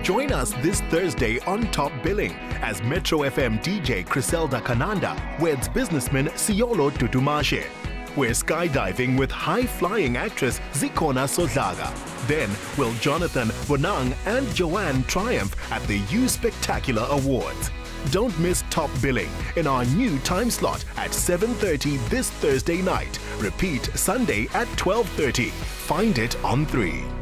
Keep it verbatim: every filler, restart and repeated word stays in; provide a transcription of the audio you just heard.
Join us this Thursday on Top Billing as Metro F M D J Criselda Kananda weds businessman Siolo Tutumashe. We're skydiving with high-flying actress Zikhona Sodlaka. Then will Jonathan, Bonang and Joanne triumph at the U Spectacular Awards. Don't miss Top Billing in our new time slot at seven thirty this Thursday night. Repeat Sunday at twelve thirty. Find it on three.